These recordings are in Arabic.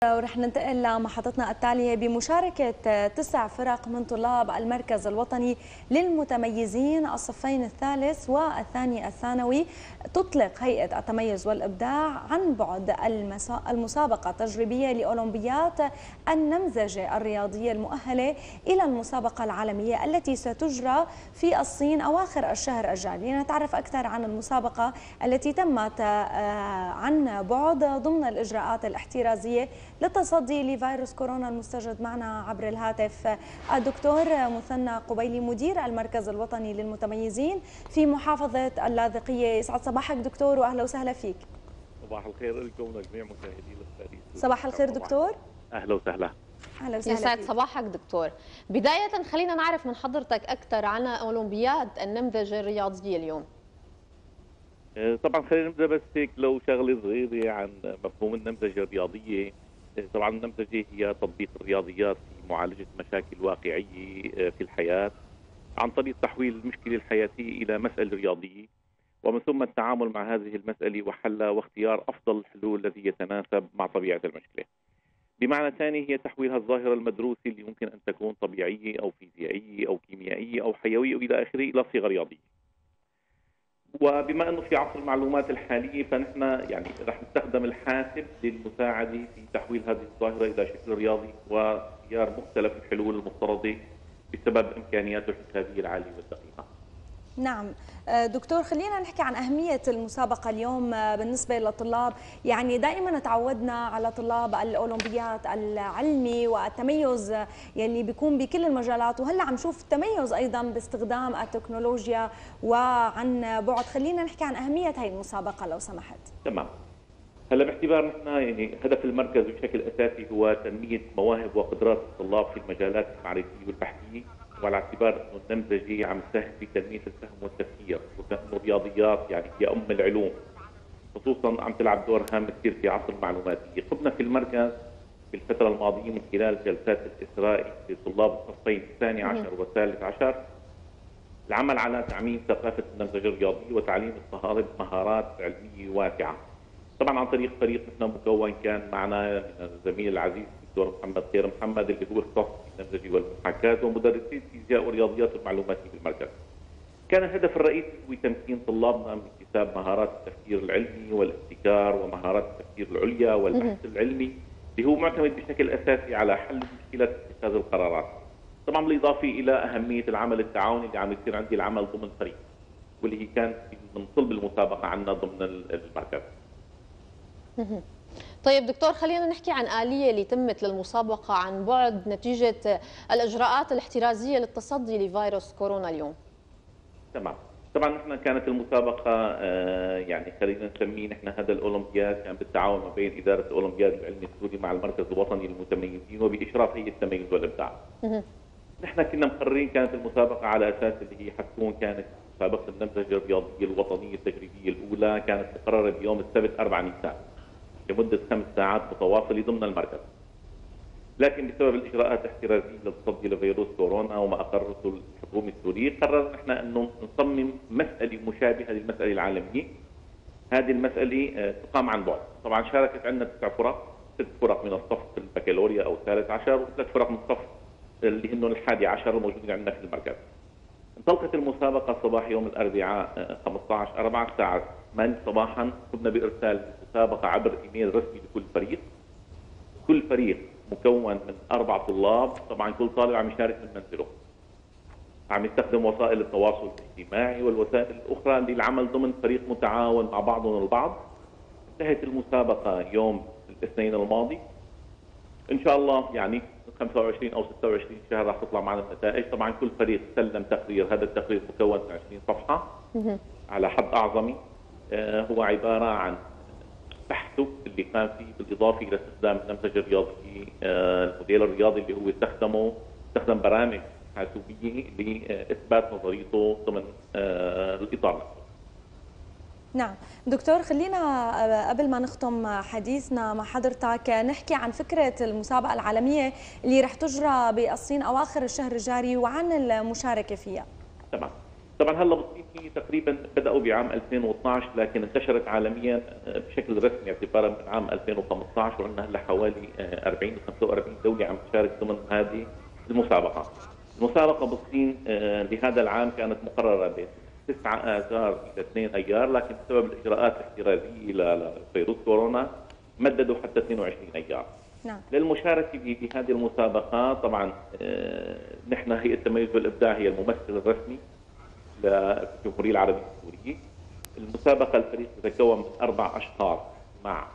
ورح ننتقل لمحطتنا التالية بمشاركة 9 فرق من طلاب المركز الوطني للمتميزين الصفين الثالث والثاني الثانوي. تطلق هيئة التميز والإبداع عن بعد المسابقة التجريبية لأولمبياد النمذجة الرياضية المؤهلة إلى المسابقة العالمية التي ستجرى في الصين أواخر الشهر الجاري. لنتعرف أكثر عن المسابقة التي تمت عن بعد ضمن الإجراءات الاحترازية للتصدي لفيروس كورونا المستجد معنا عبر الهاتف الدكتور مثنى قبيلي مدير المركز الوطني للمتميزين في محافظة اللاذقية. يسعد صباحك دكتور واهلا وسهلا فيك. صباح الخير لكم ولجميع مشاهدي البريد. صباح الخير دكتور. اهلا وسهلا. اهلا وسهلا. يسعد صباحك دكتور. بداية خلينا نعرف من حضرتك أكثر عن أولمبياد النمذجة الرياضية اليوم. طبعا خلينا نبدا بس هيك لو شغله صغيره عن مفهوم النمذجه الرياضيه. طبعا النمذجه هي تطبيق الرياضيات في معالجه مشاكل واقعيه في الحياه عن طريق تحويل المشكله الحياتيه الى مساله رياضيه، ومن ثم التعامل مع هذه المساله وحلها واختيار افضل الحلول الذي يتناسب مع طبيعه المشكله. بمعنى ثاني هي تحويل هالظاهره المدروسه اللي ممكن ان تكون طبيعيه او فيزيائيه او كيميائيه او حيويه والى اخره الى صيغه رياضيه. وبما انه في عصر المعلومات الحاليه فنحن يعني رح نستخدم الحاسب للمساعده في تحويل هذه الظاهره الى شكل رياضي واختيار مختلف الحلول المفترضه بسبب امكانياته الحسابيه العاليه والدقيقه. نعم دكتور، خلينا نحكي عن أهمية المسابقة اليوم بالنسبة للطلاب. يعني دائما تعودنا على طلاب الأولمبياد العلمي والتميز يلي بيكون بكل المجالات، وهلا عم نشوف التميز أيضا باستخدام التكنولوجيا وعن بعد. خلينا نحكي عن أهمية هذه المسابقة لو سمحت. تمام. هلا باعتبار نحن يعني هدف المركز بشكل أساسي هو تنمية مواهب وقدرات الطلاب في المجالات المعرفية والبحثية، وعلى اعتبار انه النمذجه عم تساهم في تنميه الفهم والتفكير، وانه الرياضيات يعني هي ام العلوم، خصوصا عم تلعب دور هام كثير في عصر المعلوماتيه. قمنا في المركز في الفتره الماضيه من خلال جلسات الاثراء لطلاب الصفين الثاني عشر والثالث عشر العمل على تعميم ثقافه النمذجه الرياضيه وتعليم الطلاب مهارات علميه واسعه. طبعا عن طريق فريق نحن مكون كان معنا من الزميل العزيز الدكتور محمد خير محمد اللي هو اختصاص في النمذجه والمحاكاه ومدرسي الفيزياء والرياضيات والمعلوماتيه بالمركز. كان الهدف الرئيسي هو تمكين طلابنا من اكتساب مهارات التفكير العلمي والابتكار ومهارات التفكير العليا والبحث العلمي اللي هو معتمد بشكل اساسي على حل مشكله اتخاذ القرارات. طبعا بالاضافه الى اهميه العمل التعاوني اللي عم يصير عندي العمل ضمن فريق واللي هي كانت من صلب المسابقه عندنا ضمن المركز. طيب دكتور، خلينا نحكي عن آلية اللي تمت للمسابقة عن بعد نتيجة الإجراءات الاحترازية للتصدي لفيروس كورونا اليوم. تمام. طبعا نحن كانت المسابقة يعني خلينا نسميه نحن هذا الأولمبياد كان بالتعاون ما بين إدارة الأولمبياد العلمي السوري مع المركز الوطني للمتميزين وبإشراف هيئة التميز والإبداع. نحن كنا مقررين كانت المسابقة على أساس اللي هي حتكون كانت مسابقة النمذجة الرياضية الوطنية التجريبية الأولى كانت مقررة بيوم السبت 4 نيسان لمدة 5 ساعات متواصلة ضمن المركز. لكن بسبب الإجراءات الاحترازية للتصدي لفيروس كورونا وما أقرته الحكومة السورية قررنا نحن أنه نصمم مسألة مشابهة للمسألة العالمية. هذه المسألة تقام عن بعد. طبعا شاركت عندنا 9 فرق، 6 فرق من الصف البكالوريا أو الثالث عشر و3 فرق من الصف اللي هن الحادي عشر موجودين عندنا في المركز. انطلقت المسابقة صباح يوم الأربعاء 15/4 الساعة 8 صباحا. قمنا بإرسال المسابقة عبر إيميل رسمي لكل فريق. كل فريق مكون من 4 طلاب، طبعا كل طالب عم يشارك من منزله. عم يستخدم وسائل التواصل الاجتماعي والوسائل الأخرى للعمل ضمن فريق متعاون مع بعضهم البعض. انتهت المسابقة يوم الاثنين الماضي. إن شاء الله يعني 25 أو 26 شهر راح تطلع معنا النتائج. طبعا كل فريق سلم تقرير، هذا التقرير مكون من 20 صفحة على حد أعظمي. هو عبارة عن بحثه اللي كان فيه بالإضافة إلى استخدام النمذجة الرياضية الموديل الرياضي اللي هو استخدم برامج حاسوبية لإثبات نظريته ضمن الإطار نفسه. نعم دكتور، خلينا قبل ما نختم حديثنا مع حضرتك نحكي عن فكرة المسابقة العالمية اللي رح تجرى بالصين أواخر الشهر الجاري وعن المشاركة فيها. تمام. طبعا هلا بتصير هي تقريبا بدأوا بعام 2012 لكن انتشرت عالميا بشكل رسمي اعتبارا من عام 2015 وعندنا هلا حوالي 40 و 45 دولة عم تشارك ضمن هذه المسابقة. المسابقة بالصين لهذا العام كانت مقررة بين 9 آذار إلى 2 أيار، لكن بسبب الإجراءات الاحترازية لفيروس كورونا مددوا حتى 22 أيار. نعم. للمشاركة بهذه المسابقة طبعا نحن هيئة التميز والإبداع هي الممثل الرسمي للجمهورية العربية السورية. المسابقة الفريق يتكون من 4 أشخاص مع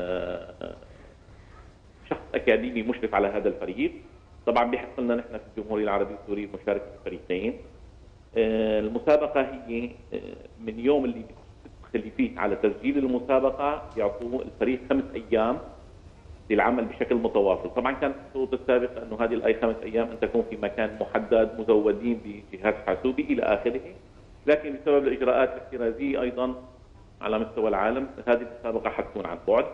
شخص أكاديمي مشرف على هذا الفريق. طبعا بيحق لنا نحن في الجمهورية العربية السورية مشاركة الفريقين. المسابقة هي من يوم اللي فيه على تسجيل المسابقة يعطوه الفريق 5 أيام للعمل بشكل متواصل. طبعا كانت الشروط السابقة أنه هذه 5 أيام أن تكون في مكان محدد مزودين بجهاز حاسوبي إلى آخره، لكن بسبب الإجراءات الاحترازية أيضا على مستوى العالم هذه المسابقة حتكون عن بعد.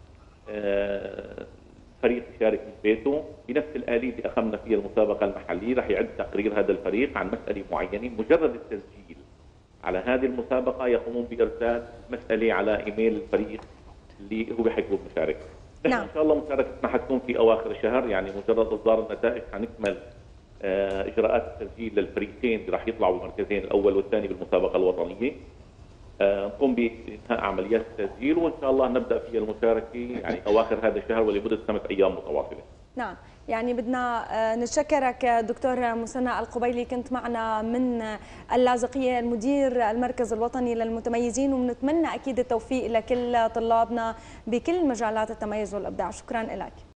فريق يشارك من بيته بنفس الآلية اللي أخذنا فيها المسابقة المحلية. رح يعد تقرير هذا الفريق عن مسألة معينة. مجرد التسجيل على هذه المسابقة يقومون بإرسال مسألة على إيميل الفريق اللي هو بحكوا المشاركة. نحن إن شاء الله مشاركتنا حتكون في أواخر الشهر، يعني مجرد إصدار النتائج حنكمل إجراءات التسجيل للفريقين اللي راح يطلعوا المركزين الأول والثاني بالمسابقة الوطنية. نقوم بإنهاء عمليات التسجيل وإن شاء الله نبدأ في المشاركة يعني أواخر هذا الشهر ولمدة 5 أيام متواصلة. نعم، يعني بدنا نشكرك دكتور مسنى القبيلي، كنت معنا من اللاذقية المدير المركز الوطني للمتميزين، ونتمنى أكيد التوفيق لكل طلابنا بكل مجالات التميز والإبداع. شكرا لك.